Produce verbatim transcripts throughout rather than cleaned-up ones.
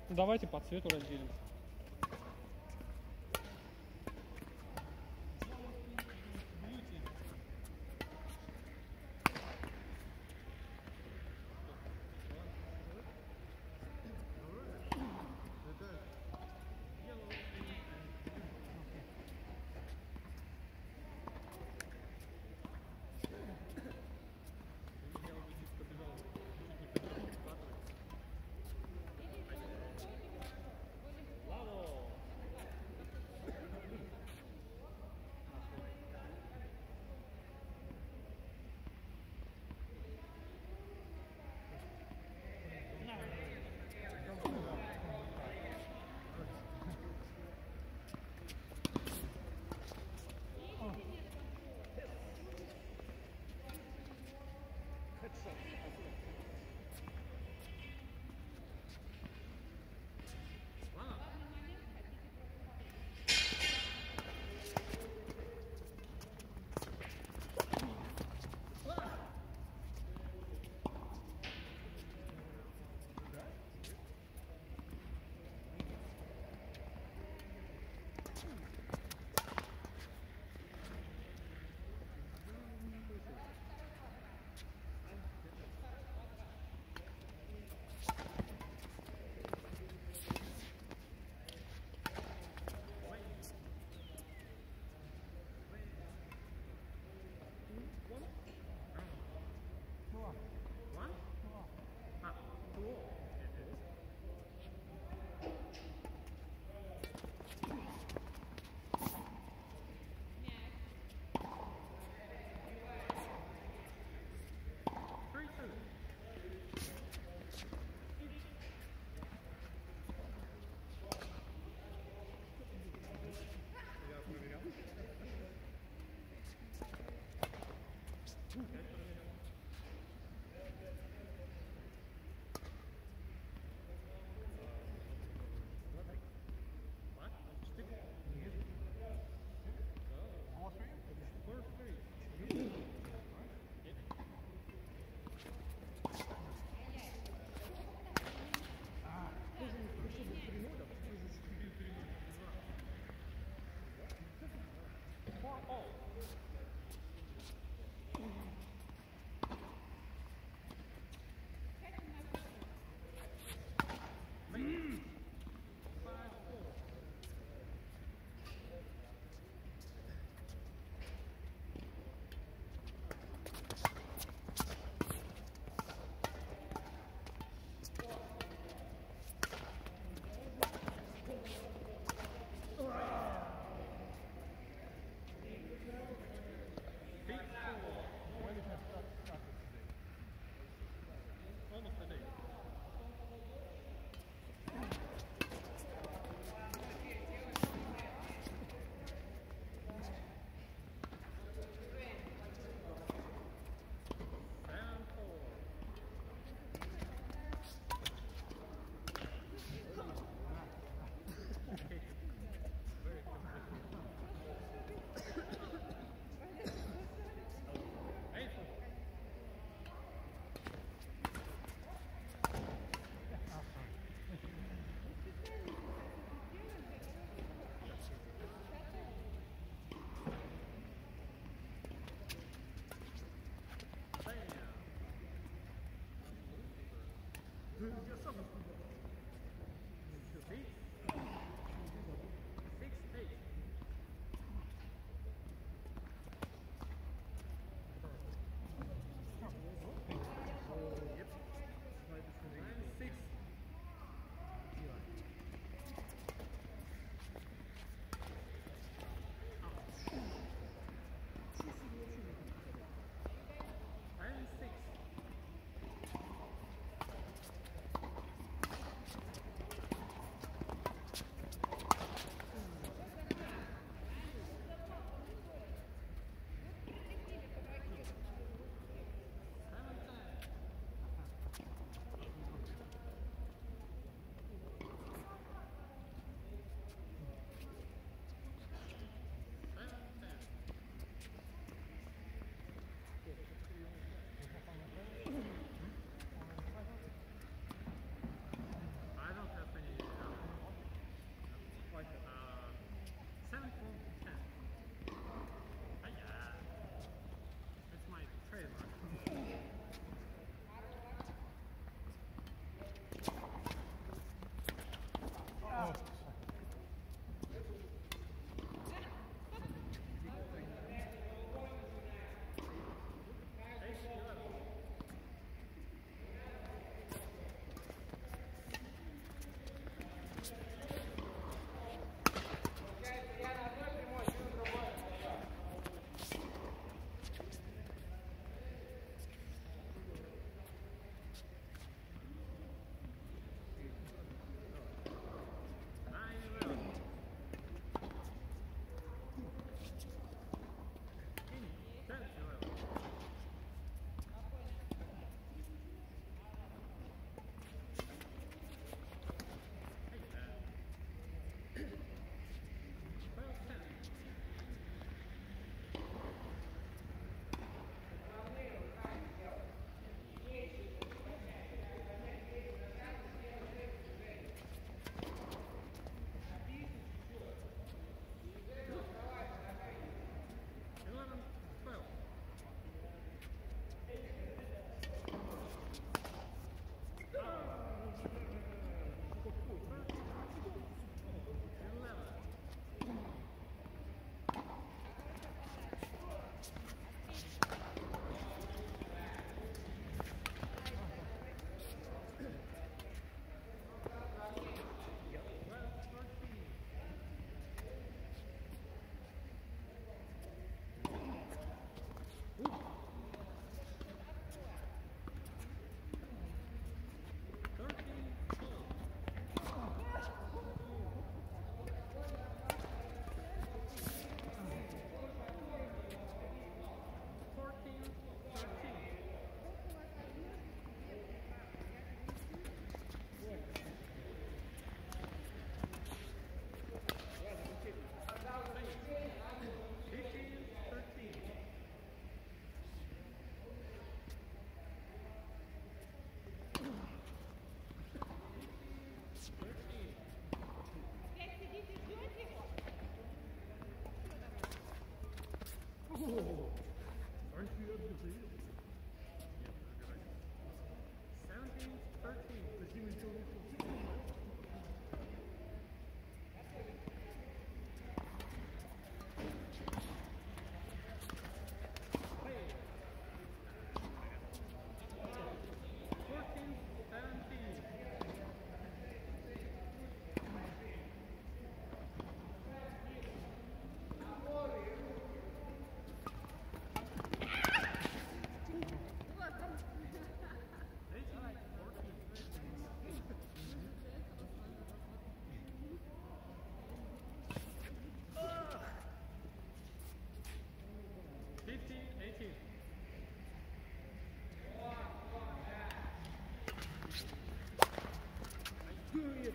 Давайте по цвету разделимся.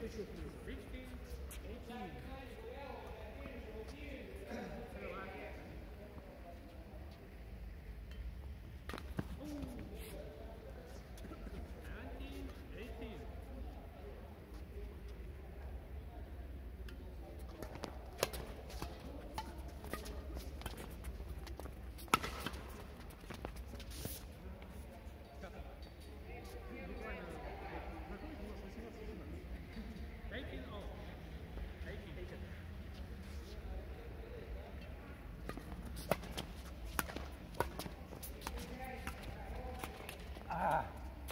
sixteen, eighteen. seventeen, eighteen. eighteen all. eighteen. Ah.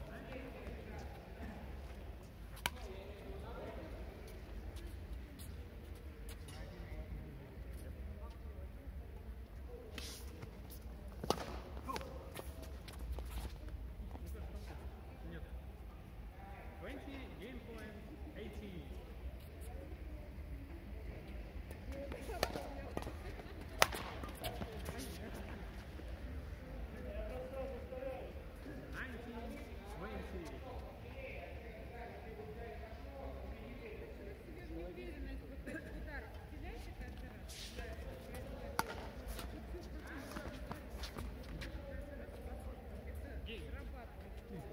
Нет. twenty, game point, eighteen. nineteen, twenty. Неуверенность в этих ударах. Теряете каждый раз? Это срабатывает.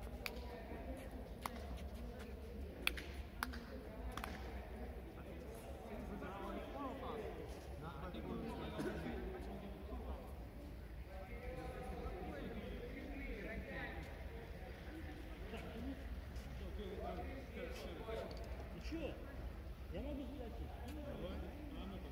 Ничего, я могу взять их. А ну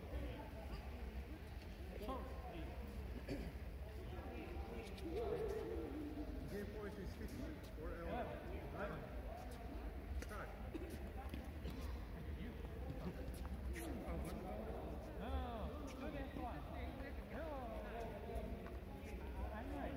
Game point is fifteen or eleven? eleven. Start. No, look at this one. No. I'm right.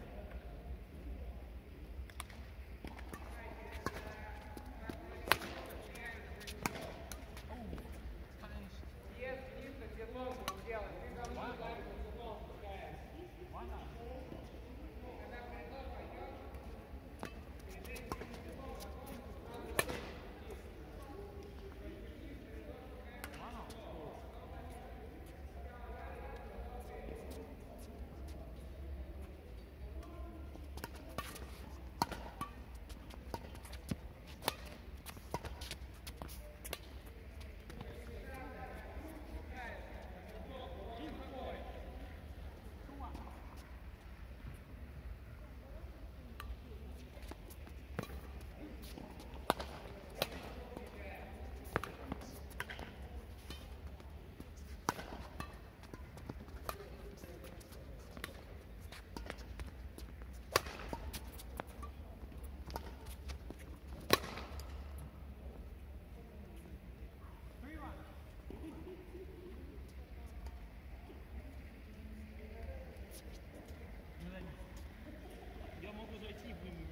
Я могу зайти в им.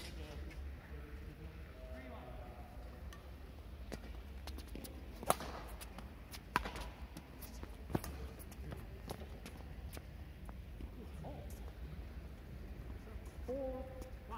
Four, one.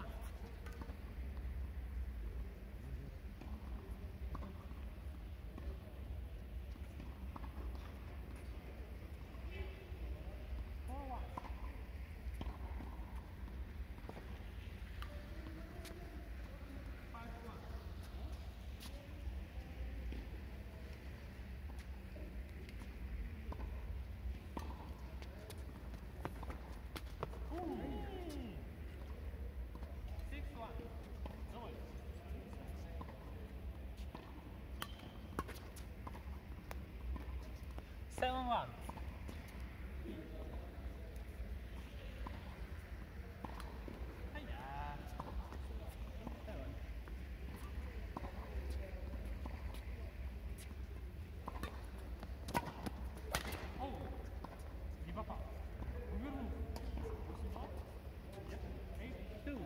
Seven one. Hiya. Seven. Oh, не попал. Увернул. Eight two.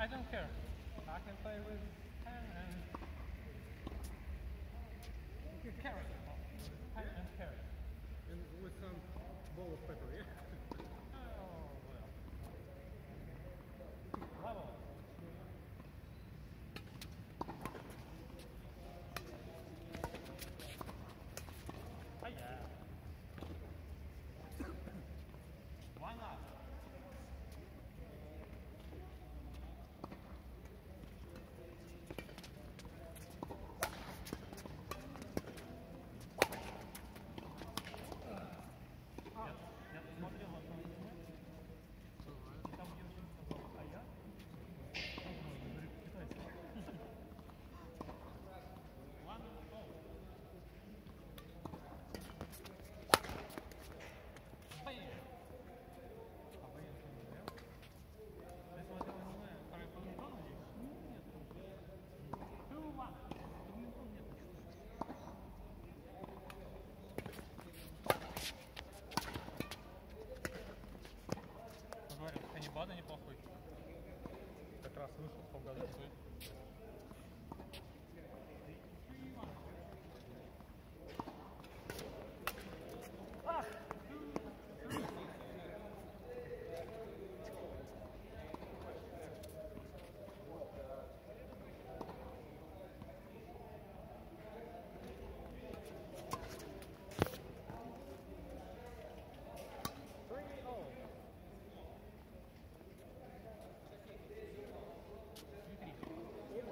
I don't care. I can play with pen and carrot. Pen and carrot. And with some bowl of pepper, yeah? Oh, well. Level. Hiya. One up. Я, я посмотрел одно аниме, и там девочка сказала, а я? Ну, говорит, китайский. One all. Бэм! А вы это не смотрел? Ты смотрел аниме про Панетон или? Нет. Two one. Панетон нет. Говорят, Каннибада неплохой. Как раз вышел в том году. Ах! Three all. Смотри.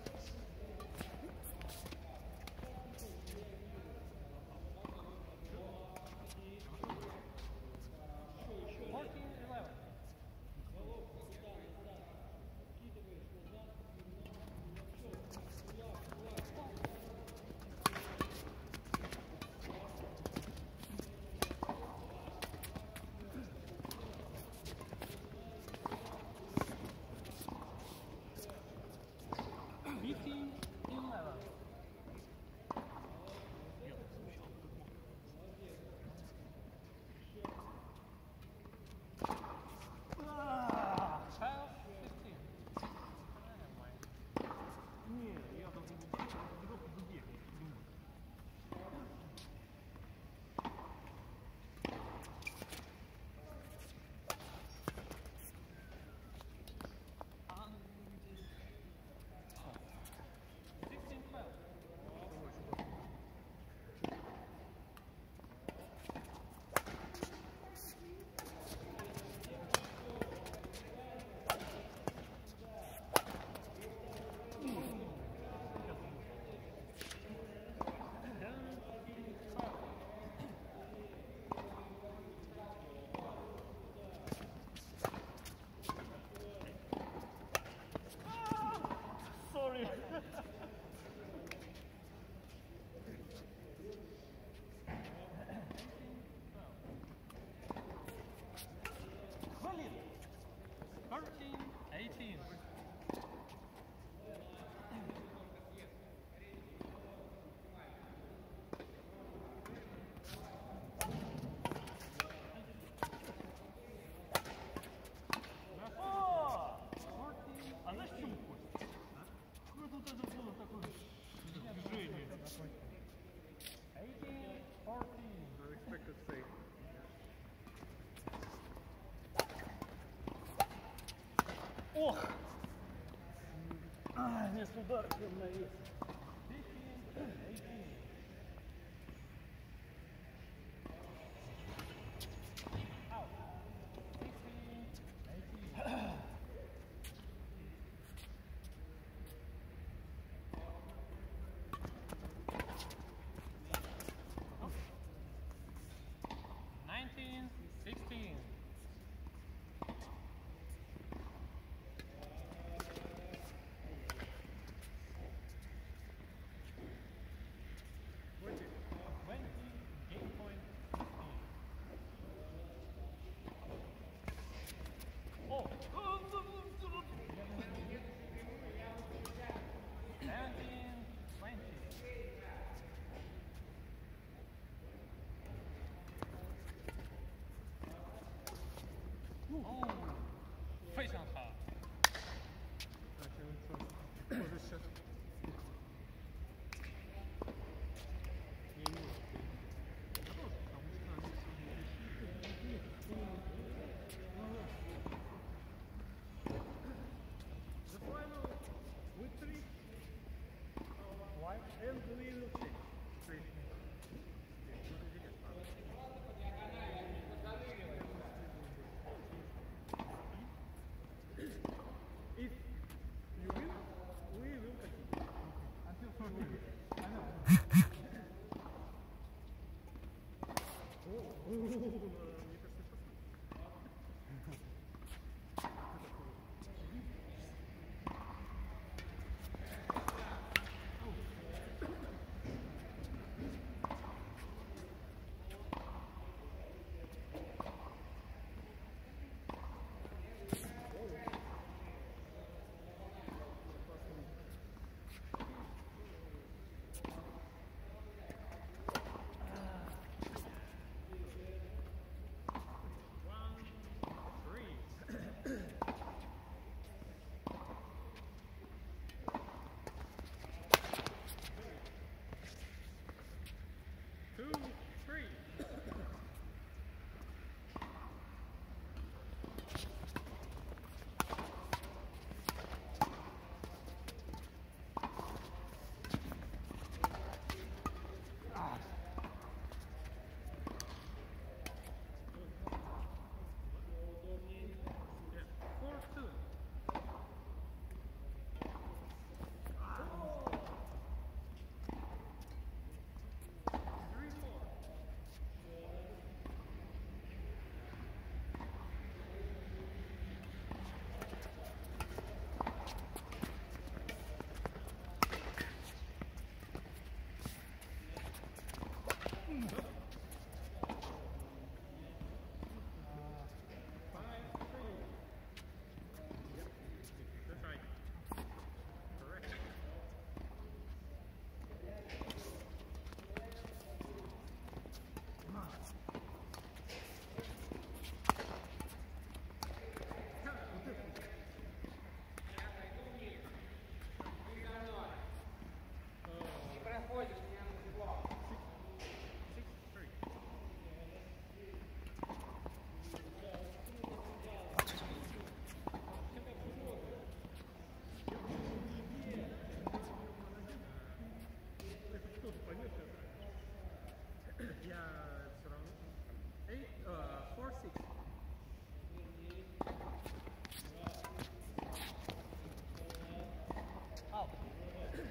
Fourteen, eleven. Fifteen, eleven. Ah, twelve, fifteen. Не, я должен был игрок в дуге. Думаю. Sixteen, twelve. Sorry. Thirteen, eighteen. О! А знаешь, в чем кость? Какое-то вот это было такое движение. Eighteen, fourteen. Unexpected save. Ох! А, вместо удара прям на вес. Fifteen, eighteen. Out. Sixteen, eighteen. Nineteen, sixteen. Twenty. Twenty, game point, fifteen. О! Seventeen, twenty. Oh, 非常好。 Так, я вот тоже сейчас. Я не могу. Потому что они сегодня The final with three white and we will see. Three. If you win, we will continue. Until fourteen. I know. Oh, мне кажется,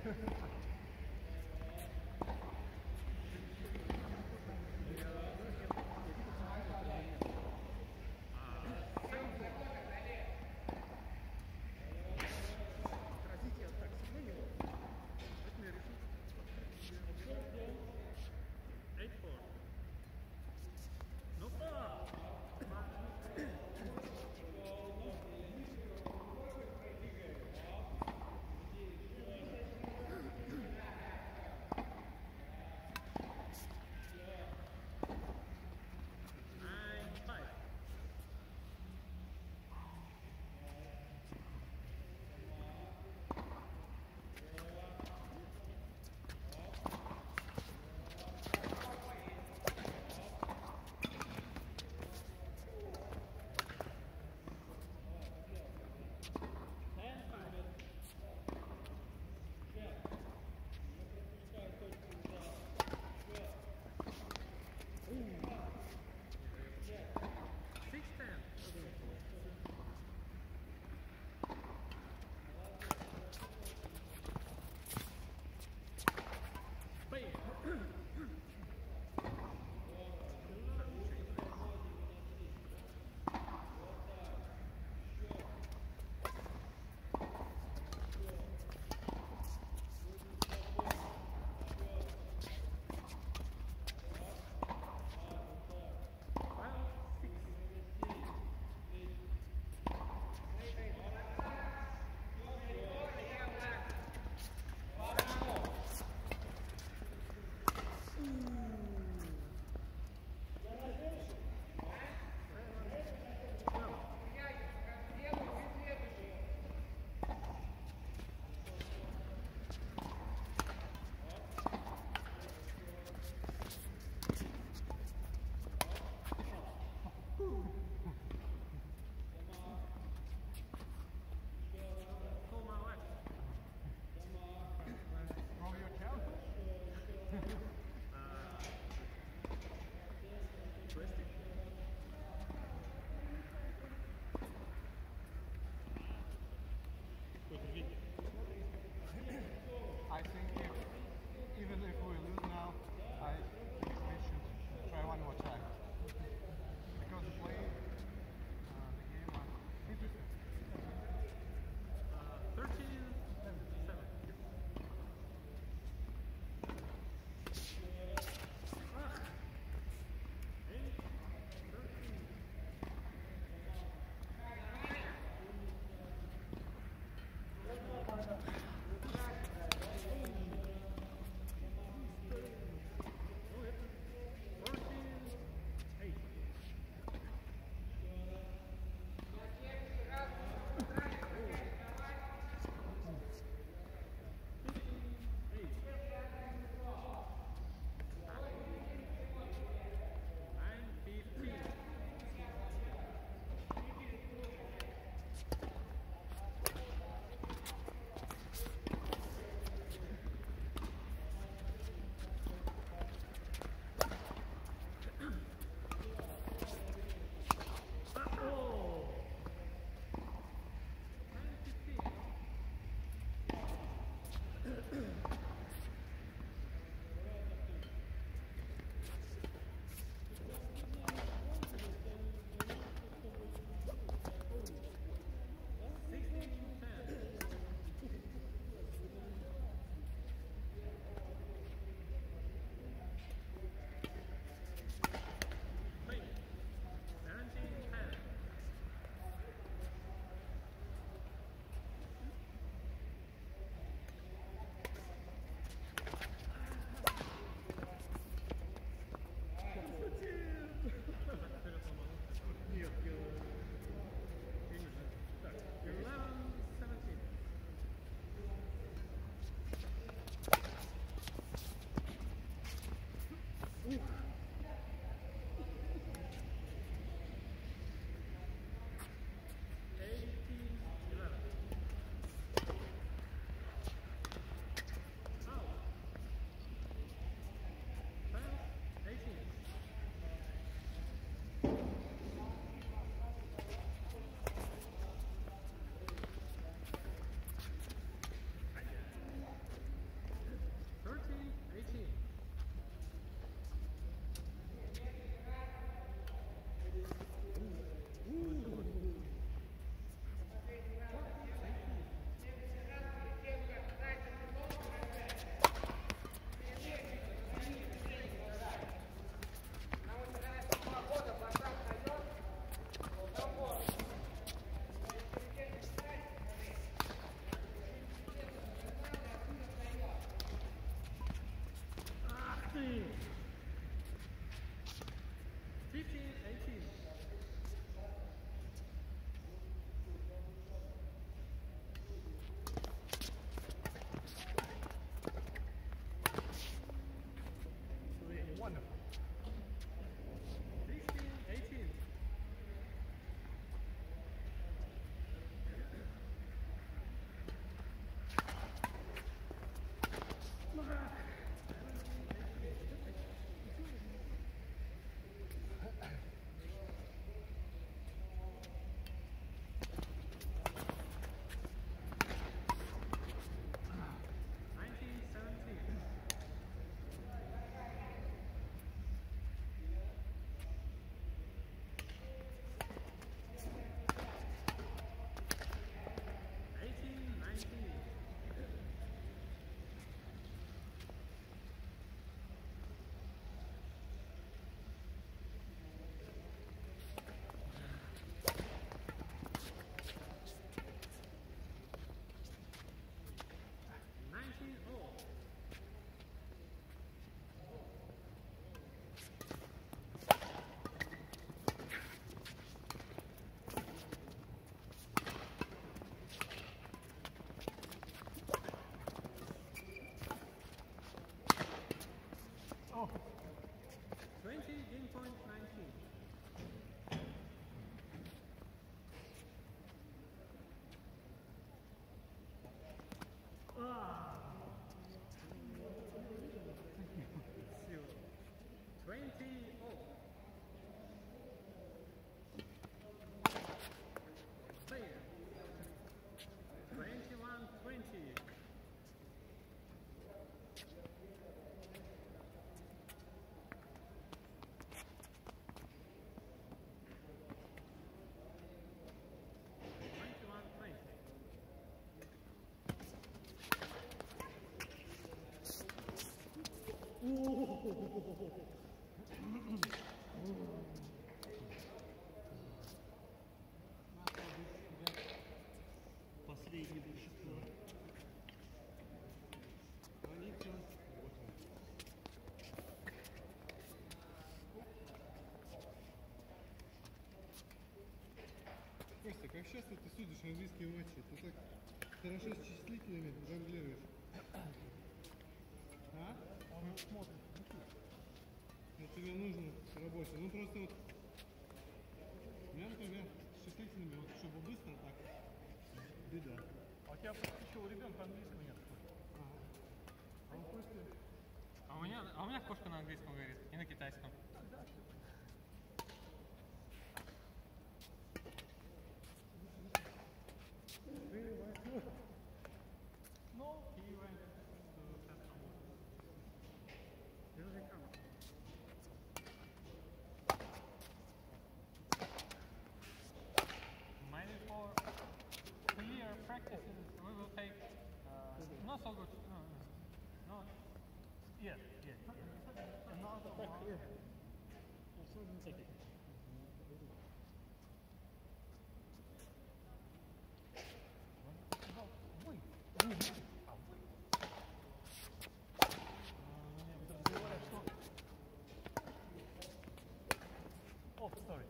Отразите так сильно его. Поэтому я решил открыть. Eight four. No foul. Nine five. Six ten. Bam. Pull my left. Roll your chair. Twist it. I think if, even if we lose now, I think we should try one more time. Because the play, uh, the game was interesting. Uh, thirteen seven. Eight thirteen. Fourteen eight. Nine fifteen. Oh! Nine fifteen. Sixteen ten. Wait. Seventeen ten. Последний большинство. Они все. Костя, как часто ты судишь английские матчи? Ты так хорошо с числительными жонглируешь. А? Он смотрит. Ну тебе нужно в работе. Ну просто вот. У меня, например, с числительными, вот чтобы быстро так. Беда. А у тебя просто еще у ребенка английского нет. Ага. А у Кости. А у меня, а у меня кошка на английском говорит и на китайском. Ну, he went to Central. Here they come. Maybe for clear practices we will take uh, not so good. No, no. Yes, yes. Another one. Take it. No, wait. А, wait. Мне подразумевали, что... Oh, sorry.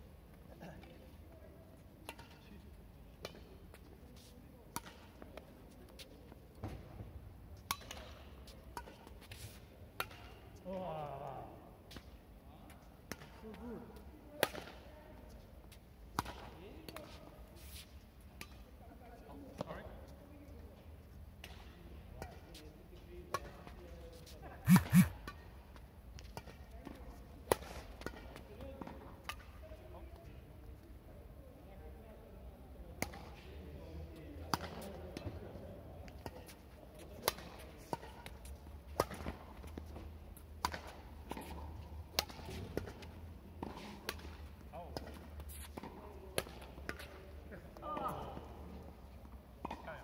Wow. So good. Sorry. Oh. Ah. Kaya.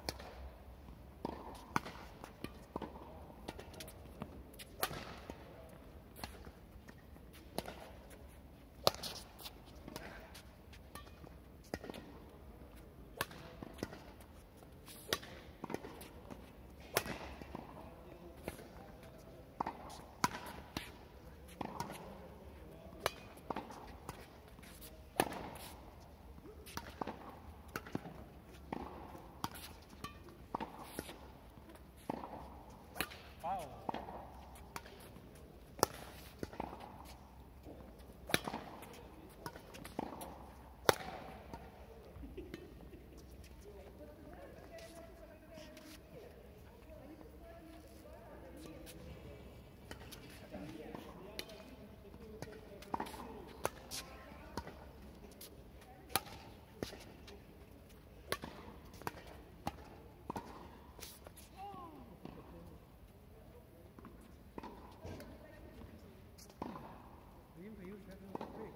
Wow. Видно, you have to take.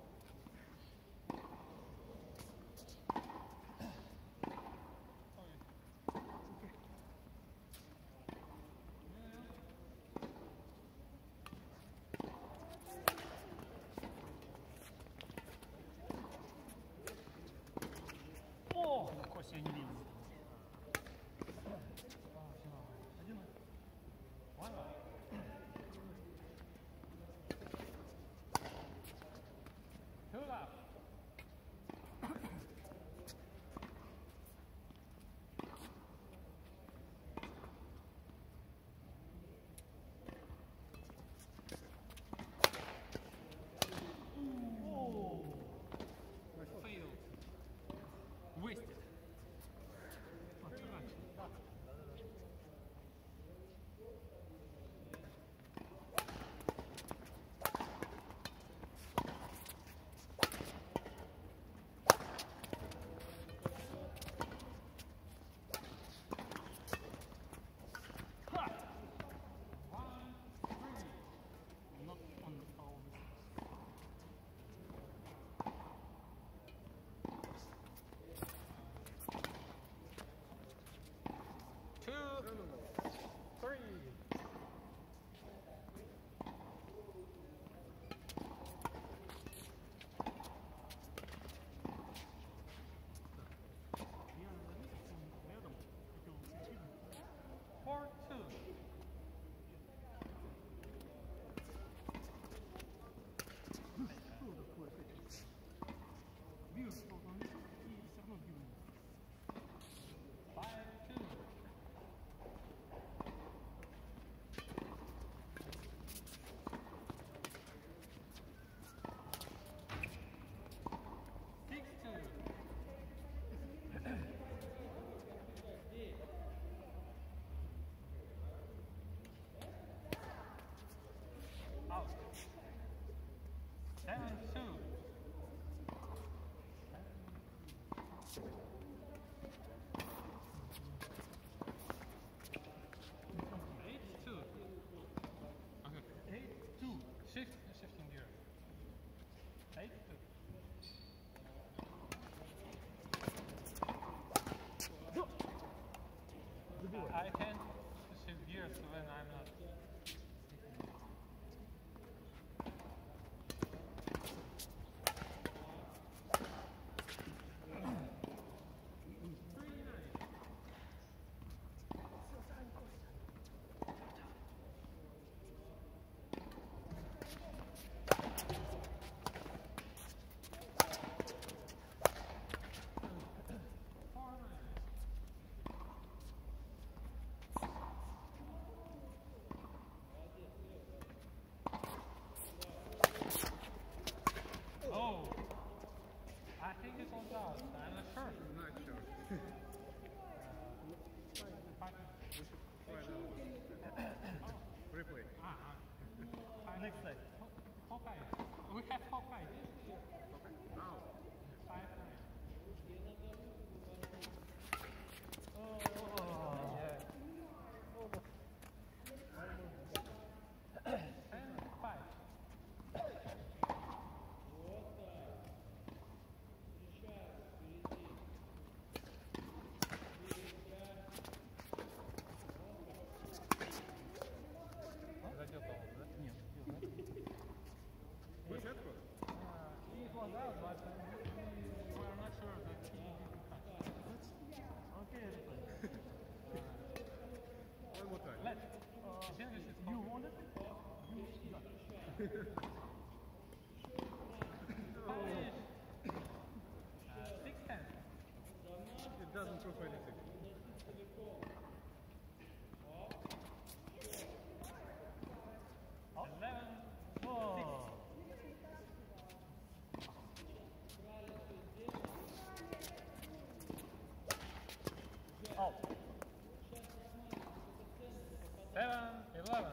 О, Костя, я не видел. Один. Ладно. Two left. Oh, failed. Wasted. Oh, too much. Ha! One, three. Not on the foul. Two, three. do it. I can't shift gears when I'm not. Oh, I think it was out. I'm not sure. I'm not sure. If I can- Replay. Ah, ah. Next side. Hawkeye. We have Hawkeye. Okay. Now. Five nine. Oh, yeah. Ten five. Задел, по-моему, да? Нет, Десятку? He was out, but we are not sure that he didn't touch. okay, One more time. Let. His English is you copy. want it? Finish. Uh, six ten. It doesn't prove anything. Eleven. Oh. Out. Seven. Eleven.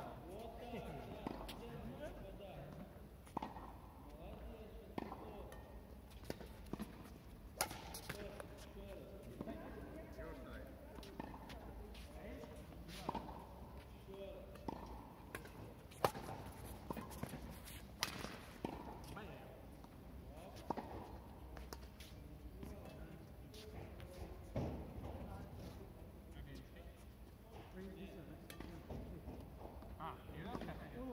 Your side. Ah, you don't have any.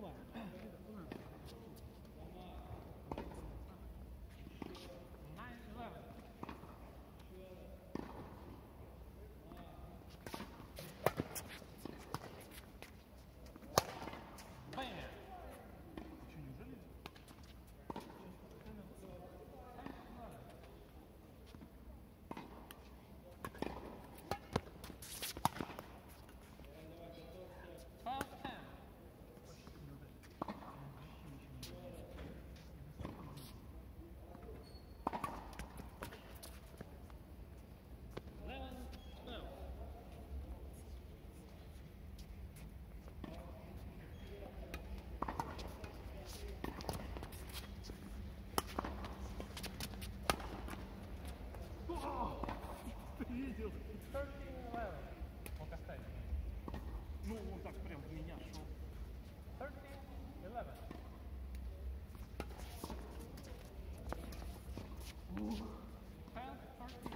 Nine eleven. Bam. Что, неужели? Twelve ten. Eleven twelve. Ты видел? Thirteen eleven. Вот оставь. Ну, он так прям в меня шел. Thirteen eleven. Twelve thirteen.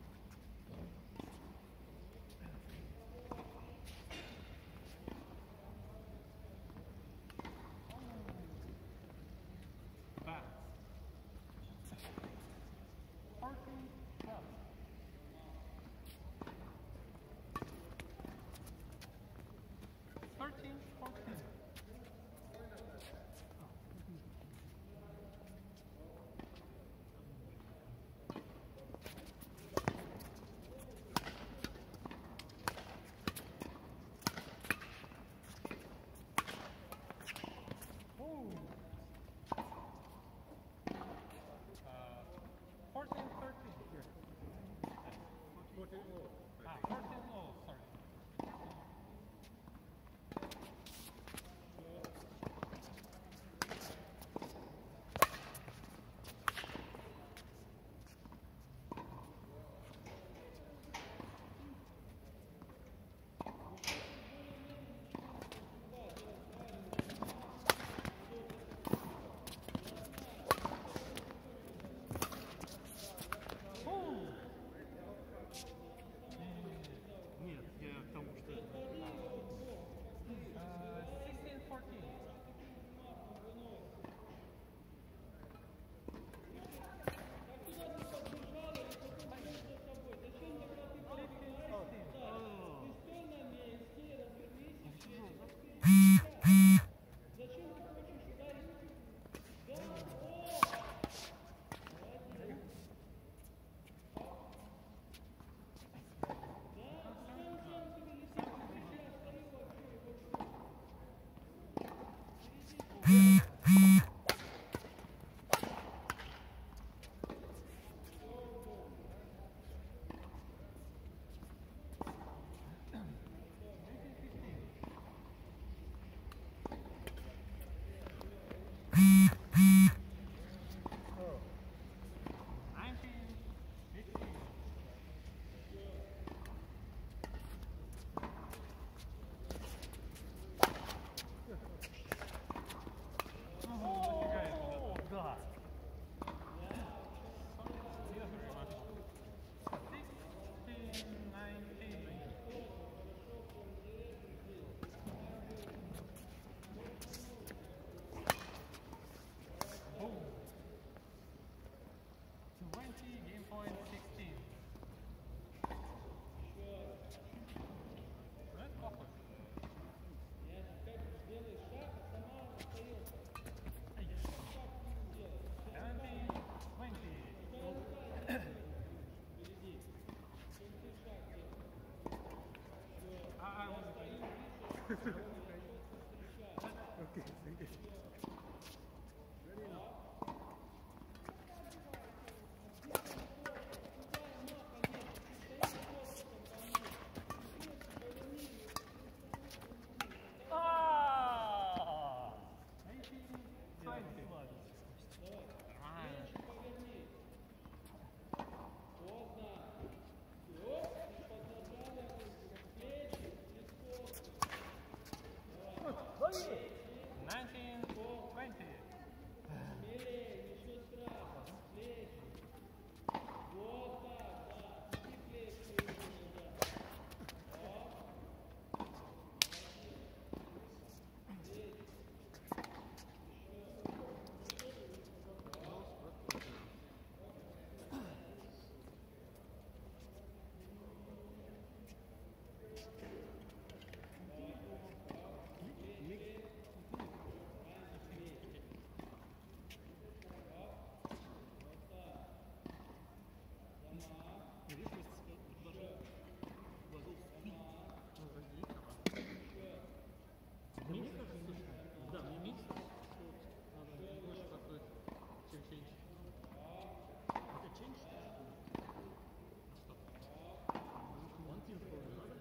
Back. Fourteen twelve. Thirteen fourteen. Okay, thank you. Ready now. Ah! nineteen twenty was. Ah. nineteen twenty. Мне кажется, что да, мне месяц, что надо больше подходит, чем change. Это change? Стоп. One team for another?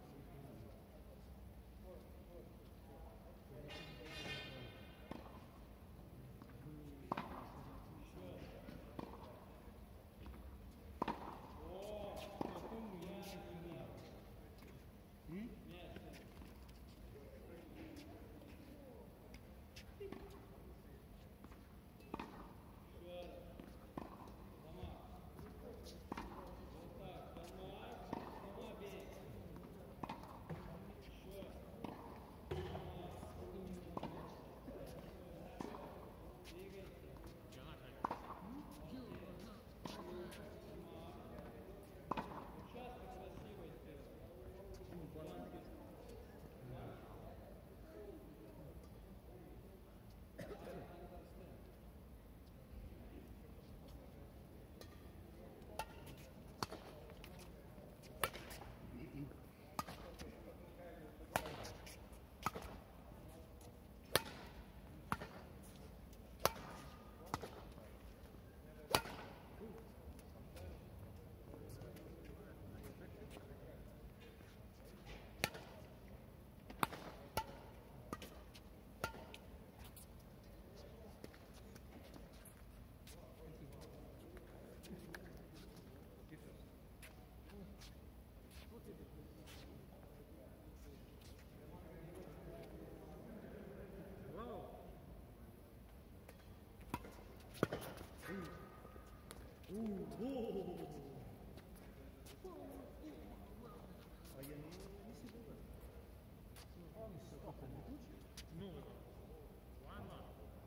Ну, ладно.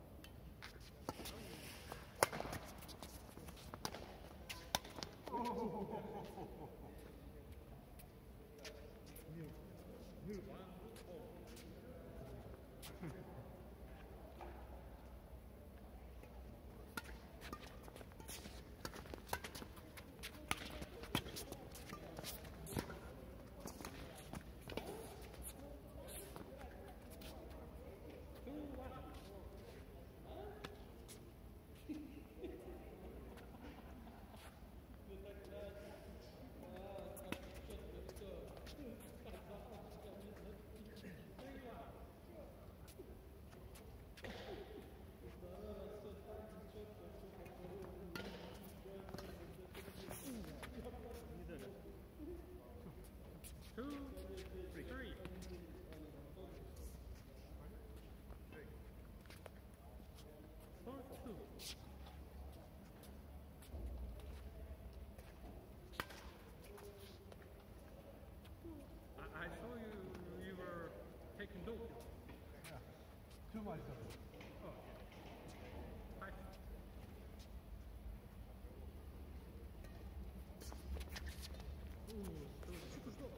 Two, three. Four, two. I, I saw you, you were taking Doku. Yeah. Too much of it. Oh. Five. Ooh, so super slow.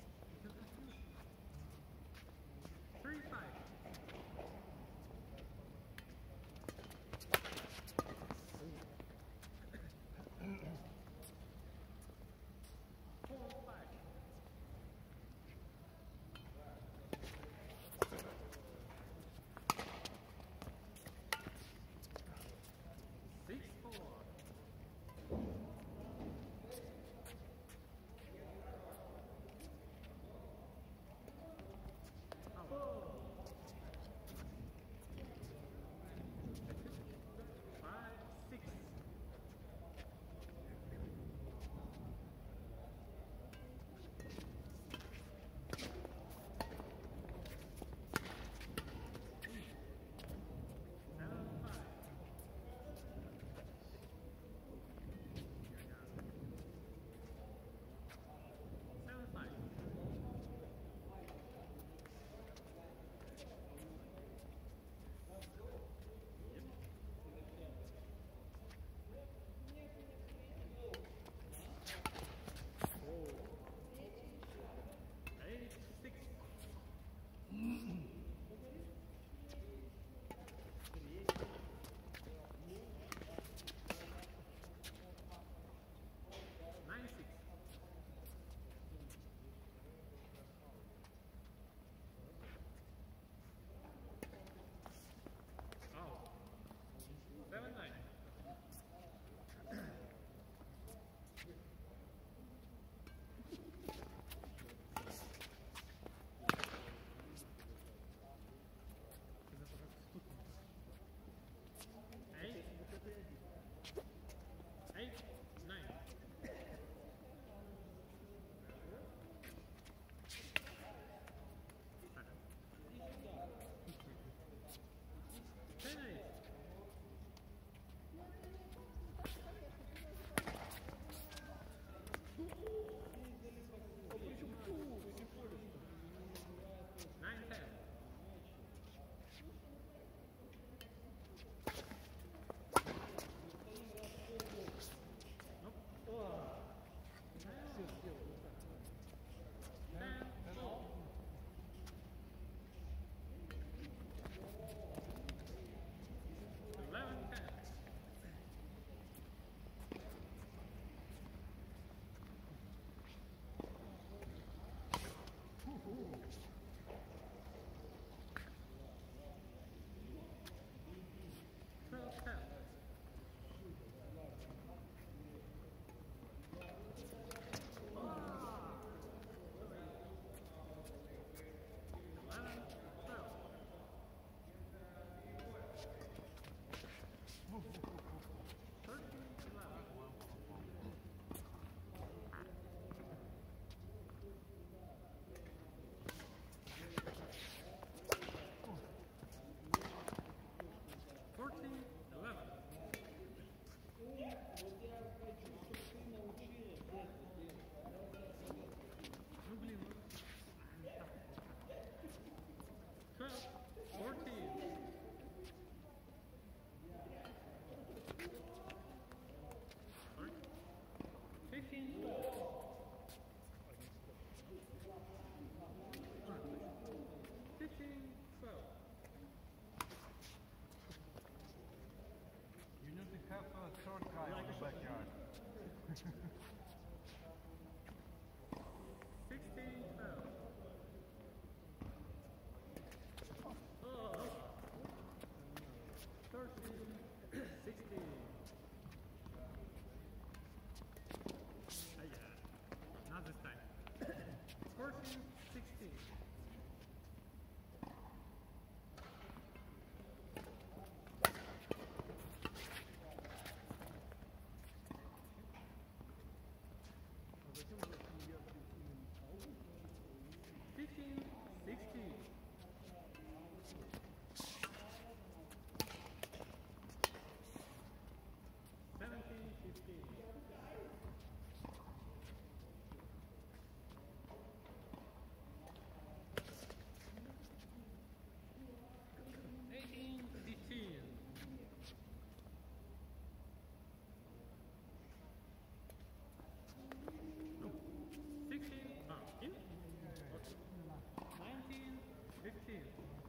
Three, five. Four, five. short guy Like on a the short- backyard. sixteen, twelve. Oh. thirteen, sixteen. Ah, yeah. Not this time. fourteen, sixteen. fifteen, sixteen. seventeen, fifteen. eighteen, fifteen. sixteen, ah, in? Okay. nineteen, fifteen.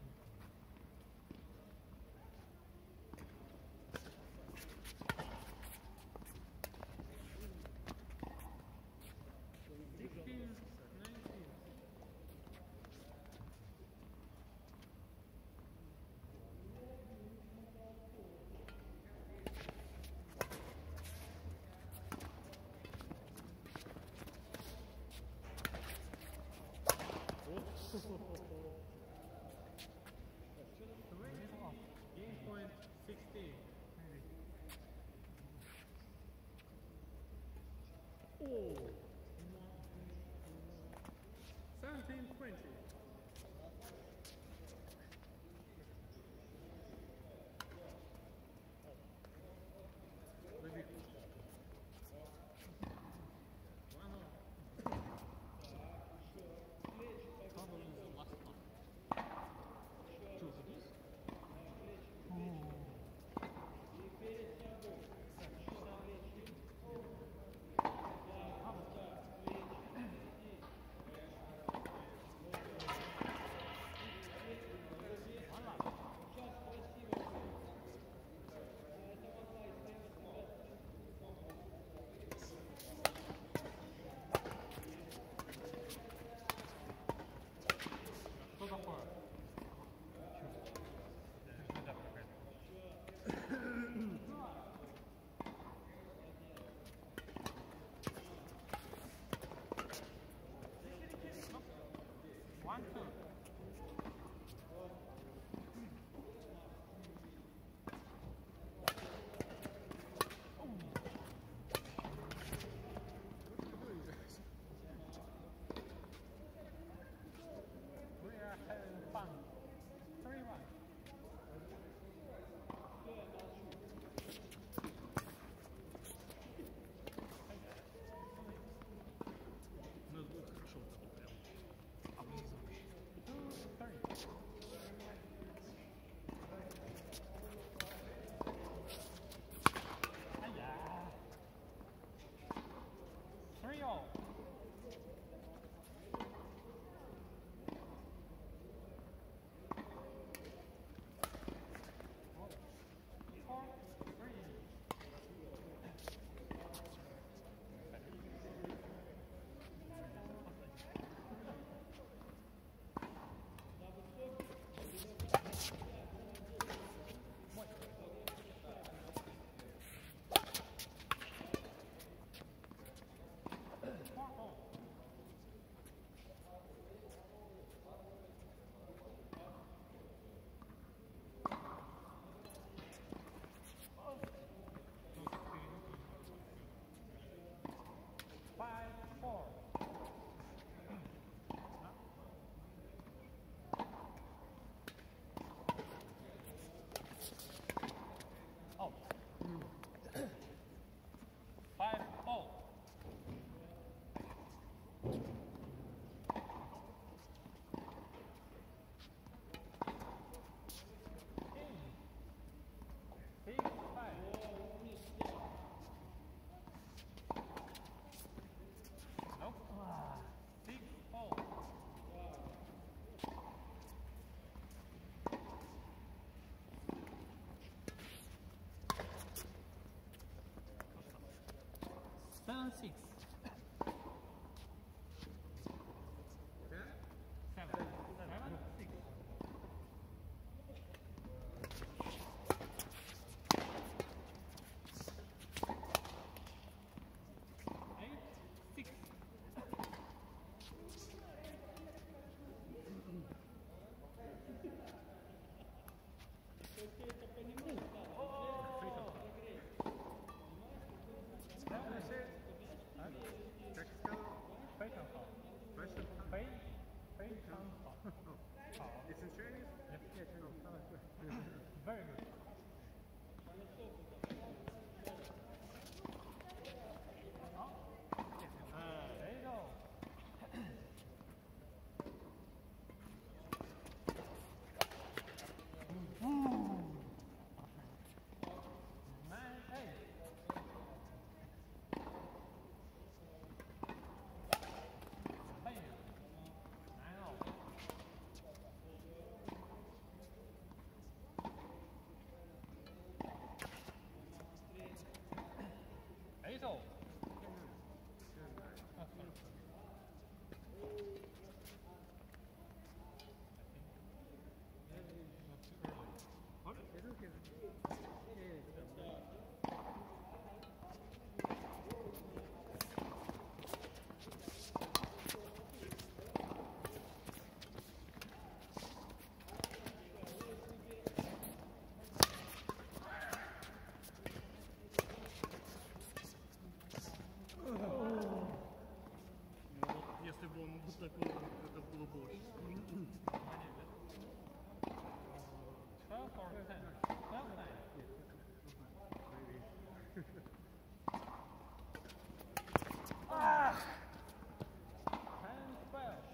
sixteen, nineteen. Game point sixteen. Oh. seventeen, twenty. Maybe. One more. Probably the last one. Two of these. How Seven, six. Yeah? Seven. Seven, six. Eight, six. It's in Chinese? Very good. There you go. Nine, eight. Bam. Nine, all. Eight, all. Если бы он вот такой, это было бы очень сложно. Twelve or ten? Twelve, nine. Ten, twelve.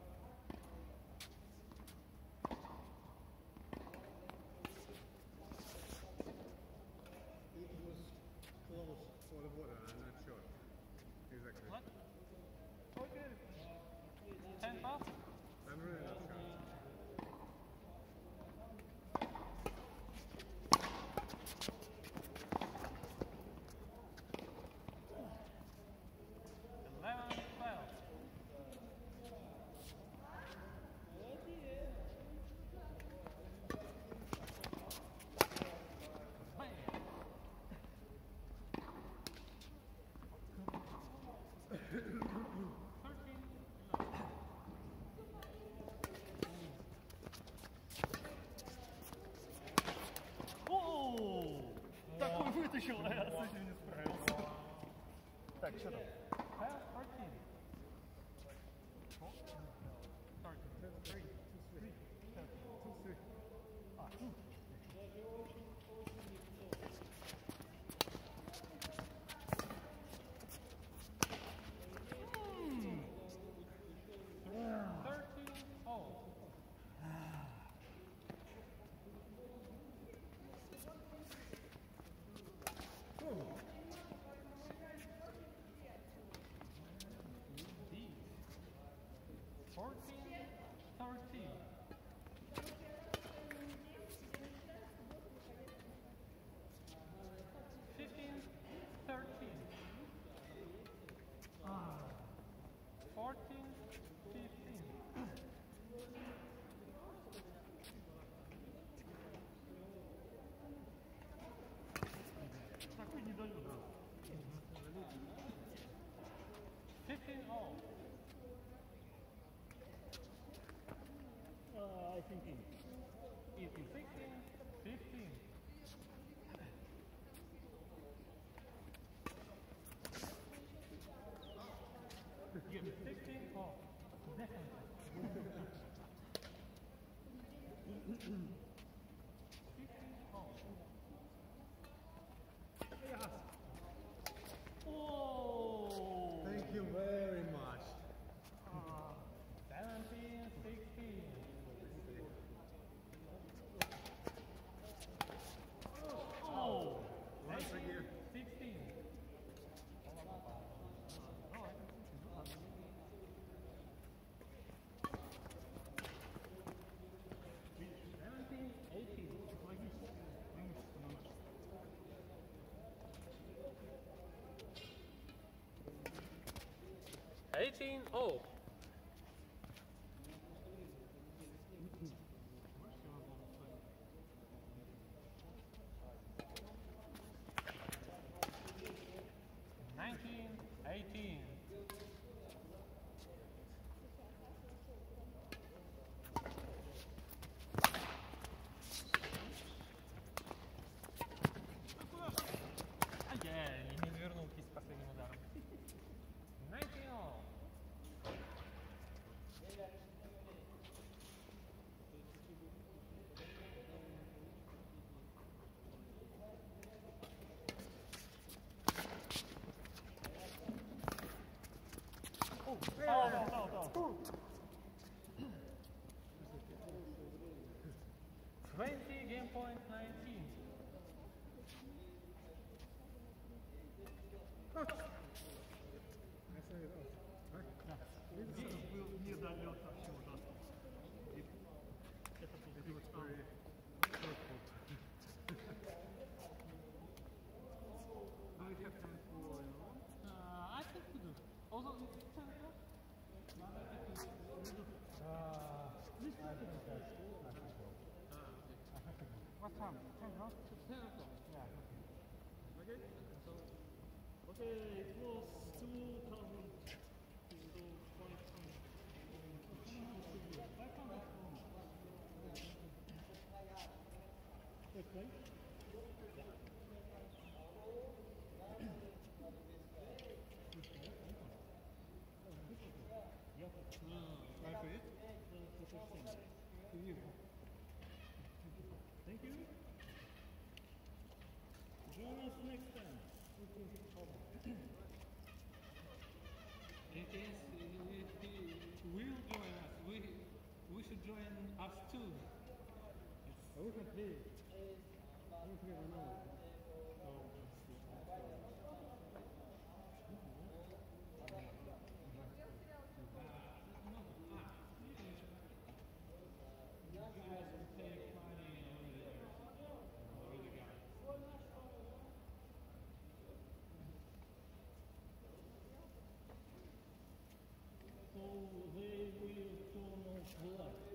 It was close for the water, I'm not sure. Exactly. What? Okay. Ten, twelve. I'm really not sure. Eleven, twelve. Bam. Thirteen, eleven. Оу! Такой вытащил, а я с этим не справился. Так, что там? Twelve, thirteen. Thirteen. Three. Three. Thirteen, all. Fourteen, thirteen. Fifteen, thirteen. Fourteen, fifteen. Такой недолюбный. Fifteen, all. Uh, I think in. Easy. Sixteen, fifteen. Give me sixteen, all. Definitely. Fifteen, all. Oh! Thank you very much. Seventeen, sixteen. Oh! Once again. Sixteen. Seventeen. eighteen all. Nineteen, eighteen. Ай-яй, и не завернул кисть последним ударом. Nineteen all. Foul, foul, foul, foul. Twenty, game point nineteen. Был недолет вообще ужасно. Это был фаул. Do we have time for Uh, I think we do. Although it's ten o'clock. what time? Ten, no? ten o'clock. Yeah. Okay? So, okay, it was two thousand. So, five hundred. Okay. Right for you? Thank you. Join us next time. In case he, he will join us, we we should join us too. I will play. I will play right now. So they will turn off the light.